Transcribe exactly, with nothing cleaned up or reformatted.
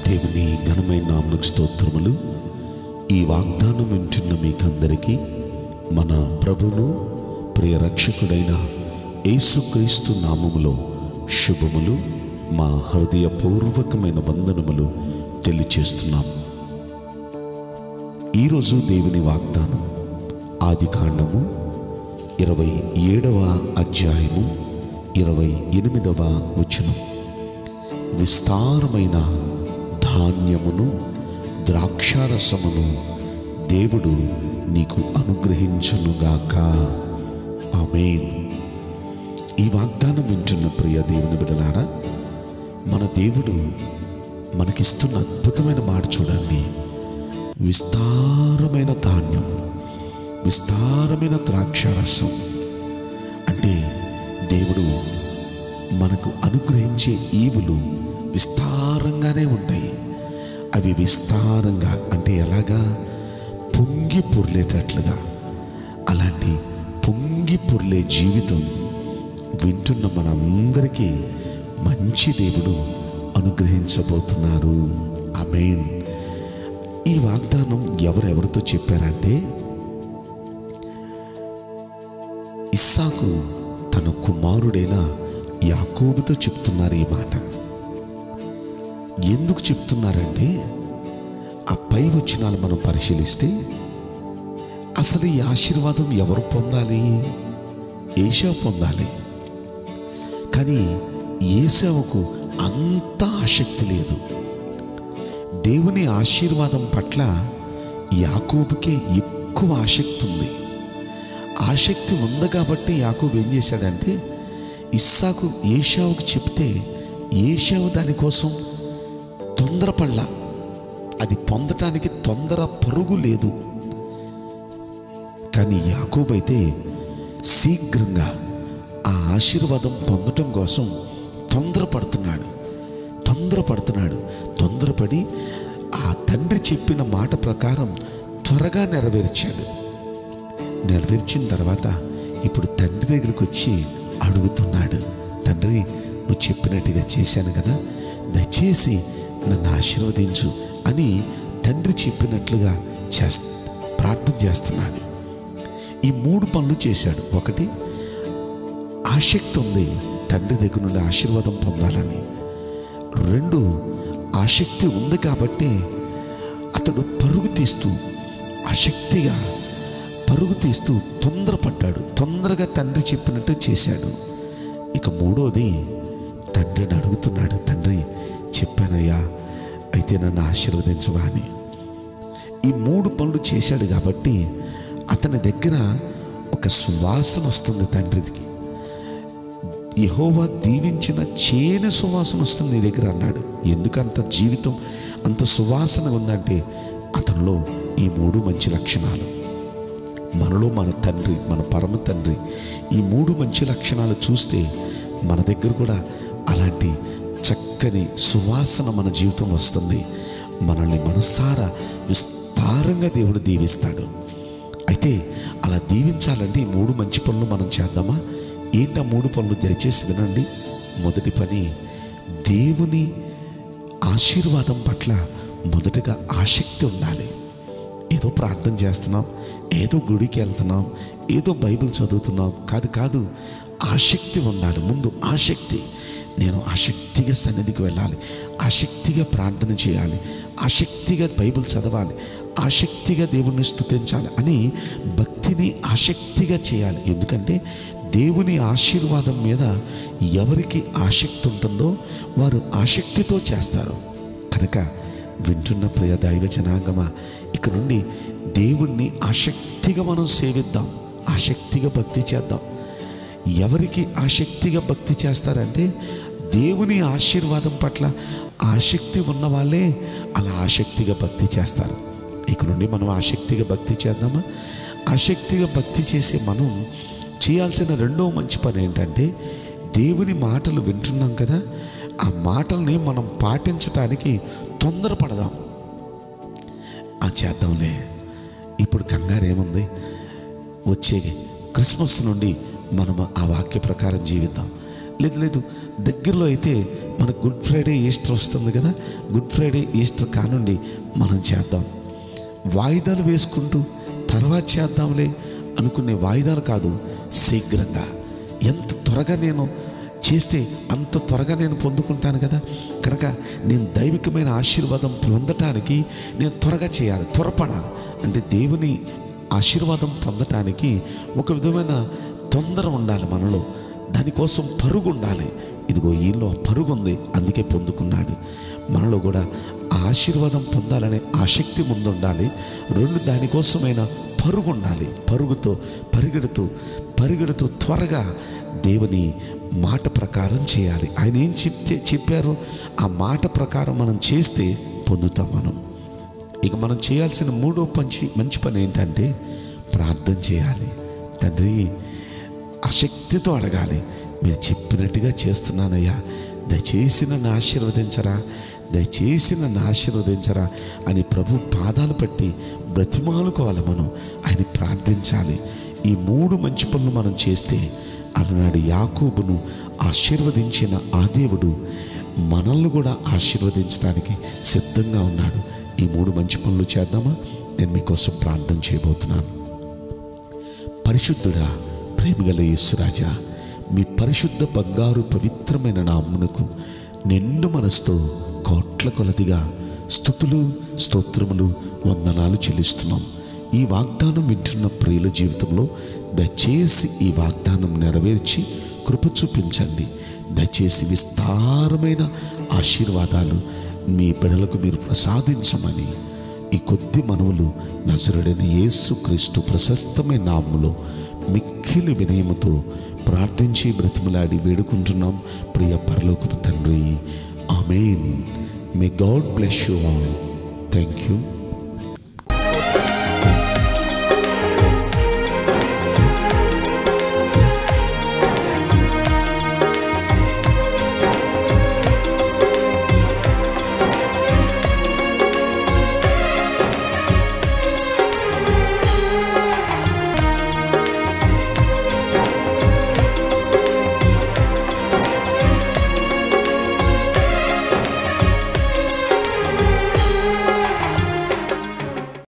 దేవుని ఘనమైన నామమునకు స్తోత్రములు. ఈ వాగ్దానం వింటున్న మీకందరికీ మన ప్రభును ప్రియ రక్షకుడైన యేసుక్రీస్తు నామములో శుభములు, మా హృదయపూర్వకమైన వందనములు తెలియచేస్తున్నాం. ఈరోజు దేవుని వాగ్దానం ఆదికాండము ఇరవై ఏడవ అధ్యాయము ఇరవై ఎనిమిదవ వచనం. విస్తారమైన ధాన్యమును ద్రాక్షారసమును దేవుడు నీకు అనుగ్రహించునుగాక. ఆమేన్. ఈ వాగ్దానం వింటున్న ప్రియ దేవుని బిడ్డలారా, మన దేవుడు మనకిస్తున్న అద్భుతమైన మాట చూడండి. విస్తారమైన ధాన్యం, విస్తారమైన ద్రాక్షారసం అంటే దేవుడు మనకు అనుగ్రహించే ఈవులు విస్తారంగానే ఉంటాయి. అవి విస్తారంగా అంటే ఎలాగా? పొంగి పొర్లేటట్లుగా. అలాంటి పొంగి పొర్లే జీవితం వింటున్న మనందరికీ మంచి దేవుడు అనుగ్రహించబోతున్నారు. ఆమేన్. ఈ వాగ్దానం ఎవరెవరితో చెప్పారంటే, ఇస్సాకు తన కుమారుడైన యాకోబుతో చెప్తున్నారు ఈ మాట. ఎందుకు చెప్తున్నారంటే, ఆ పై వచనాలు మనం పరిశీలిస్తే అసలు ఈ ఆశీర్వాదం ఎవరు పొందాలి? ఏశావు పొందాలి. కానీ ఏశావుకు అంత ఆసక్తి లేదు. దేవుని ఆశీర్వాదం పట్ల యాకోబుకే ఎక్కువ ఆసక్తి ఉంది. ఆసక్తి ఉంది కాబట్టి యాకోబు ఏం చేశాడంటే, ఇస్సాకు ఏశావుకు చెప్తే ఏశావు దానికోసం తొందరపడలా. అది పొందటానికి తొందర పరుగు లేదు. కానీ యాకోబు అయితే శీఘ్రంగా ఆ ఆశీర్వాదం పొందటం కోసం తొందరపడుతున్నాడు తొందరపడుతున్నాడు తొందరపడి ఆ తండ్రి చెప్పిన మాట ప్రకారం త్వరగా నెరవేర్చాడు. నెరవేర్చిన తర్వాత ఇప్పుడు తండ్రి దగ్గరికి వచ్చి అడుగుతున్నాడు, తండ్రి నువ్వు చెప్పినట్టుగా చేశాను కదా, దయచేసి నన్ను ఆశీర్వదించు అని తండ్రి చెప్పినట్లుగా చేస్త ప్రార్థన చేస్తున్నాడు. ఈ మూడు పనులు చేశాడు. ఒకటి, ఆసక్తి ఉంది తండ్రి దగ్గర నుండి ఆశీర్వాదం పొందాలని. రెండు, ఆసక్తి ఉంది కాబట్టి అతడు పరుగు తీస్తూ ఆసక్తిగా పరుగు తీస్తూ తొందరపడ్డాడు. తొందరగా తండ్రి చెప్పినట్టు చేశాడు. ఇక మూడోది, తండ్రిని అడుగుతున్నాడు, తండ్రి చెప్పానయ్యా, అయితే నన్ను ఆశీర్వదించవా అని. ఈ మూడు పనులు చేశాడు కాబట్టి అతని దగ్గర ఒక సువాసన వస్తుంది తండ్రికి. యెహోవా దీవించిన చేను సువాసన వస్తుంది నీ దగ్గర అన్నాడు. ఎందుకంత జీవితం అంత సువాసన ఉందంటే అతనిలో ఈ మూడు మంచి లక్షణాలు. మనలో మన తండ్రి, మన పరమ తండ్రి ఈ మూడు మంచి లక్షణాలు చూస్తే మన దగ్గర కూడా అలాంటి చక్కని సువాసన మన జీవితం వస్తుంది. మనల్ని మనసారా విస్తారంగా దేవుడు దీవిస్తాడు. అయితే అలా దీవించాలంటే ఈ మూడు మంచి పనులు మనం చేద్దామా? ఏంటి ఆ మూడు పనులు? దయచేసి వినండి. మొదటి పని, దేవుని ఆశీర్వాదం పట్ల మొదటగా ఆసక్తి ఉండాలి. ఏదో ప్రార్థన చేస్తున్నాం, ఏదో గుడికి వెళ్తున్నాం, ఏదో బైబిల్ చదువుతున్నాం కాదు కాదు ఆసక్తి ఉండాలి. ముందు ఆసక్తి. నేను ఆసక్తిగా సన్నిధికి వెళ్ళాలి, ఆసక్తిగా ప్రార్థన చేయాలి, ఆసక్తిగా బైబిల్ చదవాలి, ఆసక్తిగా దేవుణ్ణి స్తుతించాలి అని భక్తిని ఆసక్తిగా చేయాలి. ఎందుకంటే దేవుని ఆశీర్వాదం మీద ఎవరికి ఆసక్తి ఉంటుందో వారు ఆసక్తితో చేస్తారు. కనుక వింటున్న ప్రియ దైవ జనాంగమా, ఇక నుండి దేవుణ్ణి ఆసక్తిగా మనం సేవిద్దాం, ఆసక్తిగా భక్తి చేద్దాం. ఎవరికి ఆసక్తిగా భక్తి చేస్తారంటే దేవుని ఆశీర్వాదం పట్ల ఆసక్తి ఉన్న వాళ్ళే అలా ఆసక్తిగా భక్తి చేస్తారు. ఇక నుండి మనం ఆసక్తిగా భక్తి చేద్దామా? ఆసక్తిగా భక్తి చేసే మనం చేయాల్సిన రెండవ మంచి పని ఏంటంటే, దేవుని మాటలు వింటున్నాం కదా, ఆ మాటల్ని మనం పాటించటానికి తొందరపడదాం. ఆ చేద్దాంలే, ఇప్పుడు కంగారు ఏముంది, వచ్చే క్రిస్మస్ నుండి మనం ఆ వాక్య ప్రకారం జీవిద్దాం, లేదు లేదు దగ్గరలో అయితే మనకు గుడ్ ఫ్రైడే ఈస్టర్ వస్తుంది కదా, గుడ్ ఫ్రైడే ఈస్టర్ కానుండి మనం చేద్దాం. వాయిదాలు వేసుకుంటూ తర్వాత చేద్దాంలే అనుకునే వాయిదాలు కాదు, శీఘ్రంగా ఎంత త్వరగా నేను చేస్తే అంత త్వరగా నేను పొందుకుంటాను కదా. కనుక నేను దైవికమైన ఆశీర్వాదం పొందటానికి నేను త్వరగా చేయాలి, త్వరపడాలి. అంటే దేవుని ఆశీర్వాదం పొందటానికి ఒక విధమైన తొందర ఉండాలి మనలో, దానికోసం పరుగు ఉండాలి. ఇదిగో ఈయనలో పరుగు ఉంది, అందుకే పొందుకున్నాడు. మనలో కూడా ఆ ఆశీర్వాదం పొందాలనే ఆసక్తి ముందు ఉండాలి. రెండు, దానికోసమైన పరుగు ఉండాలి. పరుగుతో పరిగెడుతూ పరిగెడుతూ త్వరగా దేవుని మాట ప్రకారం చేయాలి. ఆయన ఏం చెప్తే చెప్పారో ఆ మాట ప్రకారం మనం చేస్తే పొందుతాం మనం. ఇక మనం చేయాల్సిన మూడో మంచి మంచి పని ఏంటంటే ప్రార్థన చేయాలి. తండ్రి, ఆసక్తితో అడగాలి. మీరు చెప్పినట్టుగా చేస్తున్నానయ్యా, దయచేసి నన్ను ఆశీర్వదించరా, దయచేసి నన్ను ఆశీర్వదించరా అని ప్రభు పాదాలు పట్టి బ్రతిమాలుకోవాలి. మనం ఆయన ప్రార్థించాలి. ఈ మూడు మంచి పనులు మనం చేస్తే అలనాడు యాకోబును ఆశీర్వదించిన ఆ దేవుడు మనల్ని కూడా ఆశీర్వదించడానికి సిద్ధంగా ఉన్నాడు. ఈ మూడు మంచి పనులు చేద్దామా? నేను మీకోసం ప్రార్థన చేయబోతున్నాను. పరిశుద్ధుడా, ప్రేమగల యేసురాజా, మీ పరిశుద్ధ బంగారు పవిత్రమైన నామమునకు నిండు మనసుతో కోట్ల కొలదిగా స్తుతులు స్తోత్రములు వందనాలు చెల్లిస్తున్నాం. ఈ వాగ్దానం వింటున్న ప్రియుల జీవితంలో దయచేసి ఈ వాగ్దానం నెరవేర్చి కృప చూపించండి. దయచేసి విస్తారమైన ఆశీర్వాదాలు మీ బిడ్డలకు మీరు ప్రసాదించమని ఈ కొద్ది మనవులు నజరుడైన యేసుక్రీస్తు ప్రశస్తమైన నామములో మిక్కిలి వినయముతో ప్రార్థించి బ్రతిమలాడి వేడుకుంటున్నాం ప్రియ పరలోకపు తండ్రి. ఆమేన్. May God bless you all. Thank you.